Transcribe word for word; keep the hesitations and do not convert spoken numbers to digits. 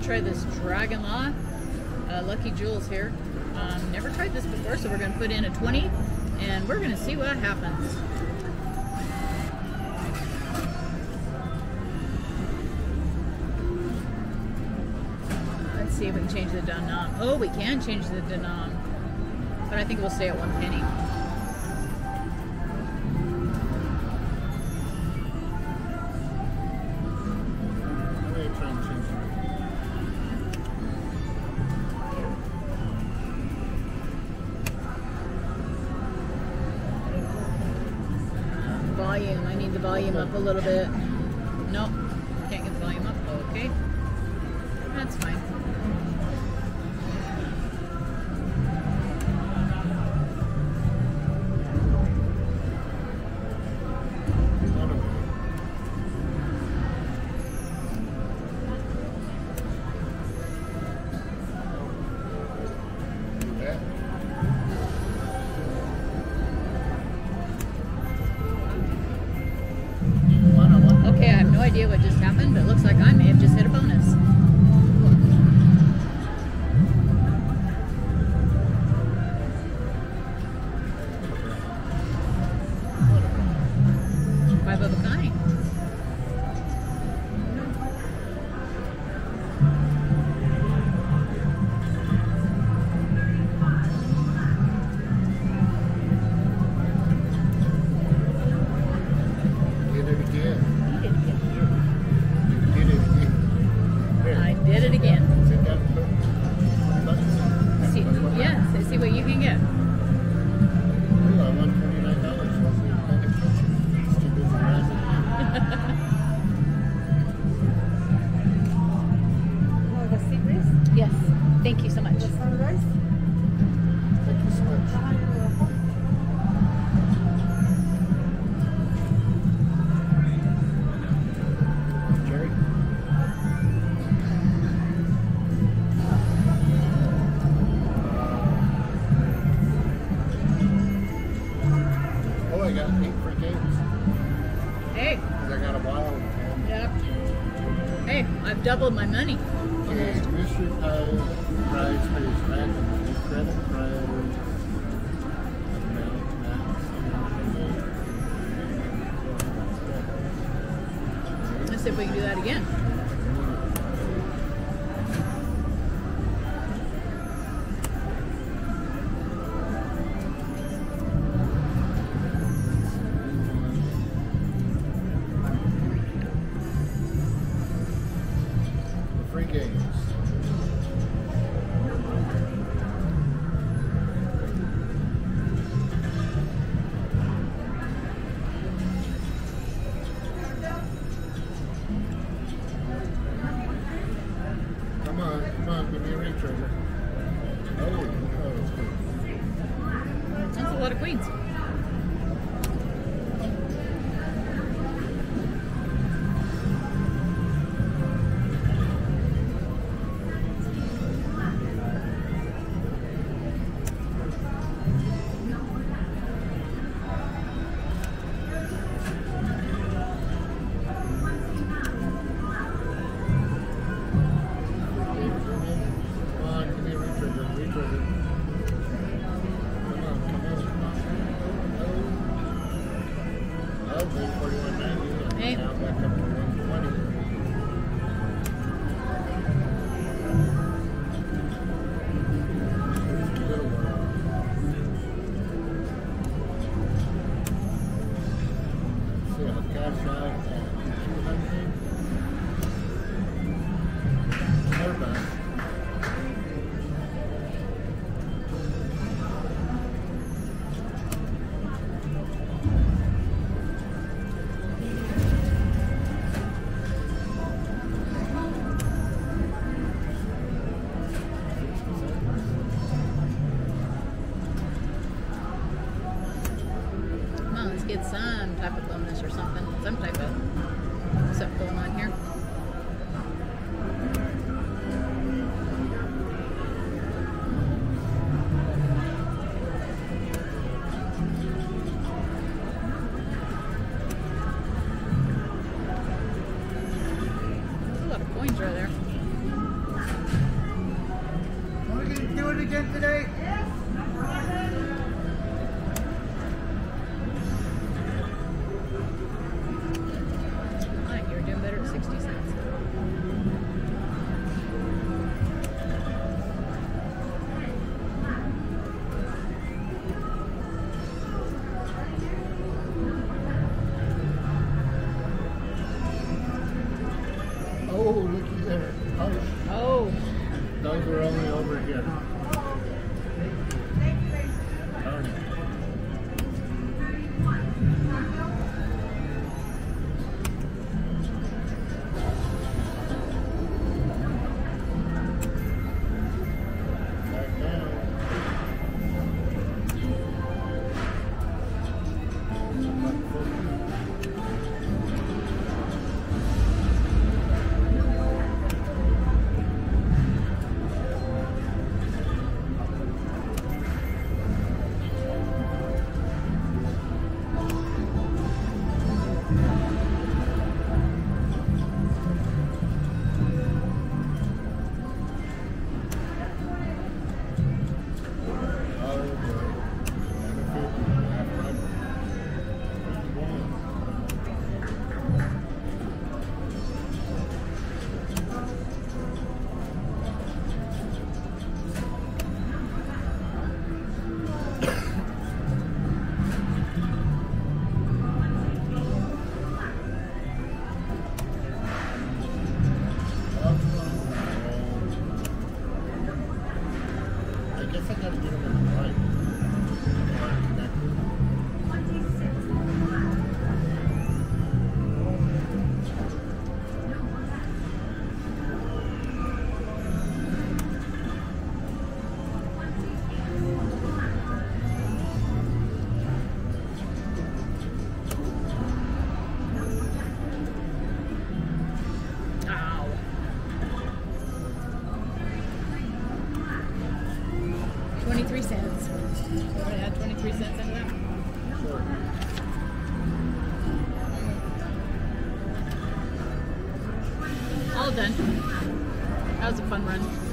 try this Dragon Law. Uh, Lucky Jules here. Um, never tried this before, so we're going to put in a twenty, and we're going to see what happens. Let's see if we can change the denom. Oh, we can change the denom, but I think we'll stay at one penny. Volume. I need the volume up a little bit. Nope. Can't get the volume up. Okay. That's fine. Okay, I have no idea what just happened, but it looks like I may have just hit a bonus. Five of a kind. Did it again. See, yes, I see what you can get. I won twenty-nine dollars. Yes, thank you so much. Thank you so much. Jerry? Oh, I got eight free games. Hey. I got a wild. And Yep. Hey, I've doubled my money. okay, mystery prize, prize pays randomly. Credit prize. Amount, max, amount. Let's see if we can do that again. Free games. Come on, come on, give me a ring trigger. Oh, oh, that's good. That's a lot of queens. Come on, give me a ring trigger, ring trigger. Come on, come on, come on. Oh, oh, forty-one ninety. Hey. Now back up to one twenty. Little one. See, I'll cash out at two hundred. They're back. Come on, let's get some type of bonus or something. Some type of stuff going on here. There's a lot of coins right there. twenty-three cents into that. Sure. All done. That was a fun run.